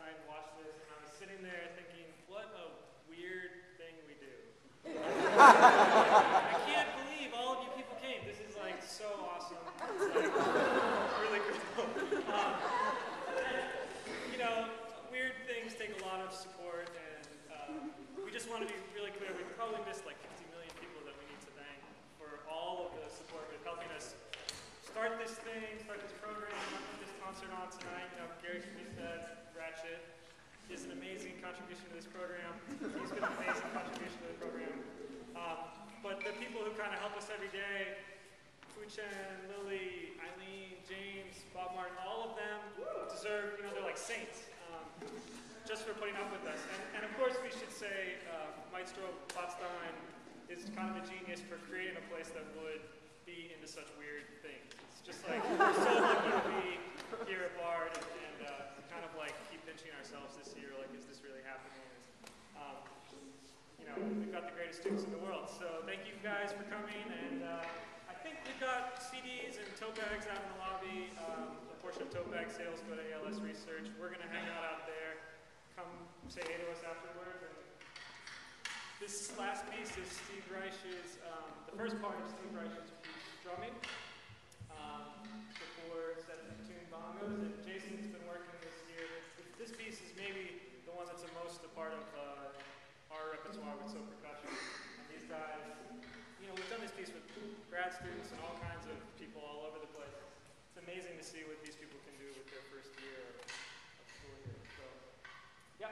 tonight and watch this, and I was sitting there thinking, what a weird thing we do. I can't believe all of you people came. This is like so awesome. It's like really cool. You know, weird things take a lot of support, and we just want to be really clear. We probably missed like 50 million people that we need to thank for all of the support with helping us start this thing, start this program, put this concert on tonight. You know, Gary Schmiestad, Ratchet, is an amazing contribution to this program. He's been an amazing contribution to the program. But the people who kind of help us every day, Fu-Chen, Lily, Eileen, James, Bob Martin, all of them deserve, you know, they're like saints just for putting up with us. And of course we should say Maestro Botstein is kind of a genius for creating a place that would be into such weird things. It's just like, we're so lucky to be here at Bard and kind of like keep pinching ourselves this year, like, is this really happening? You know, we've got the greatest students in the world, so thank you guys for coming, and I think we've got CDs and tote bags out in the lobby. A portion of tote bag sales go to ALS Research. We're going to hang out there. Come say hey to us afterwards. And this last piece is Steve Reich's, the first part of Steve Reich's piece, drumming, before set to tune bongos, and Jason's been working this year. This piece is maybe the one that's the most a part of our repertoire with So Percussion. And these guys, you know, we've done this piece with grad students and all kinds of people all over the place. It's amazing to see what these people can do with their first year of school here. So, yeah.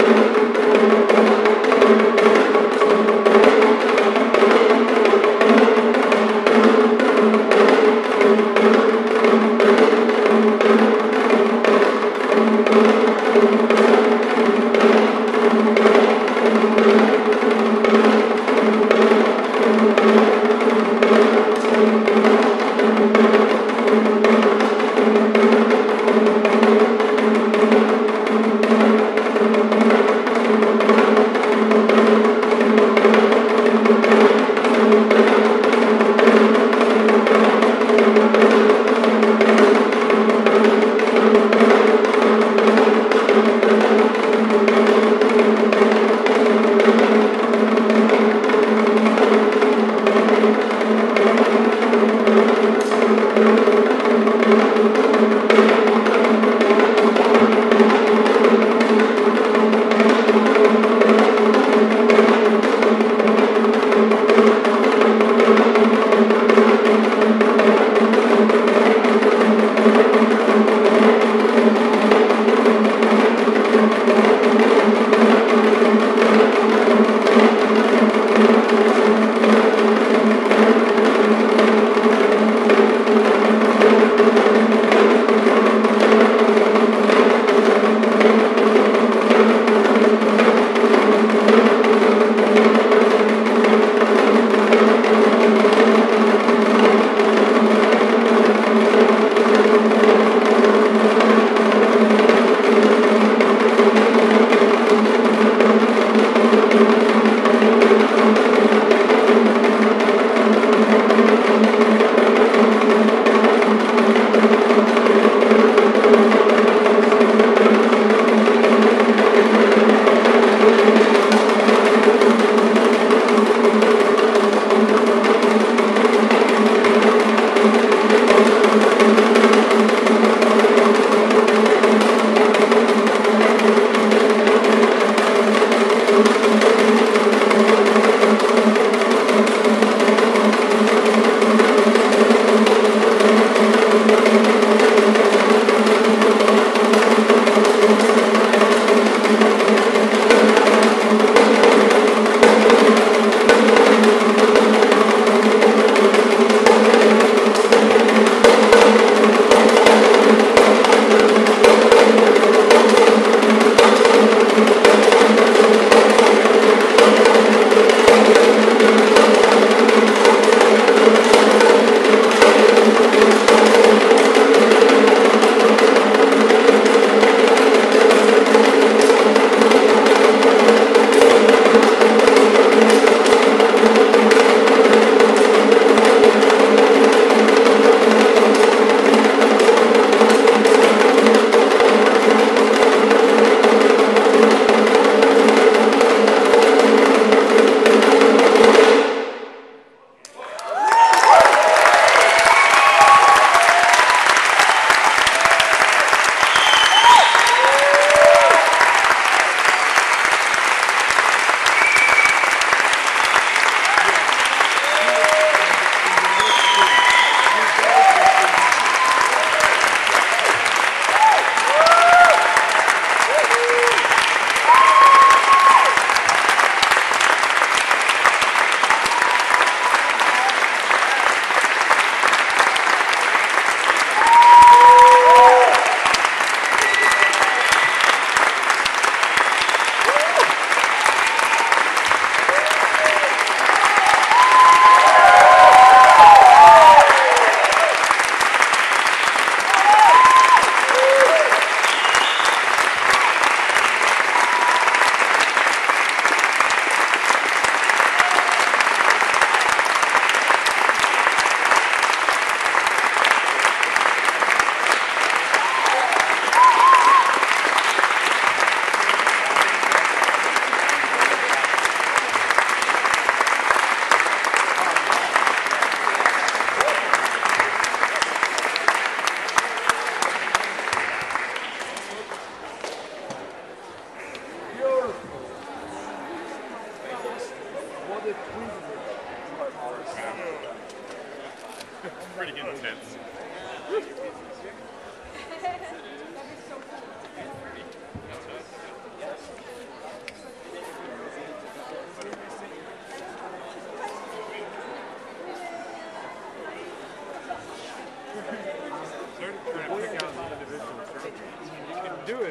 Pretty intense.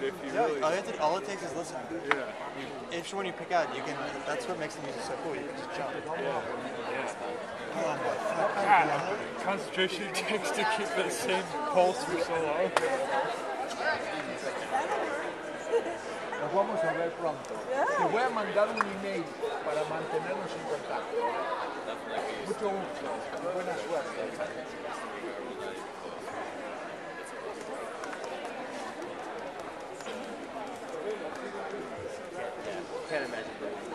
if you Yeah, really. all it takes is listening. Yeah. Instrument you pick out, you can. That's what makes the music so cool. You can just jump. Yeah. Oh my fuck! God, concentration it takes to keep the same pulse for so long. Nos vamos a ver pronto. Te voy a mandar un email para mantenernos en contacto. Mucho gusto. Buena suerte. Can't imagine.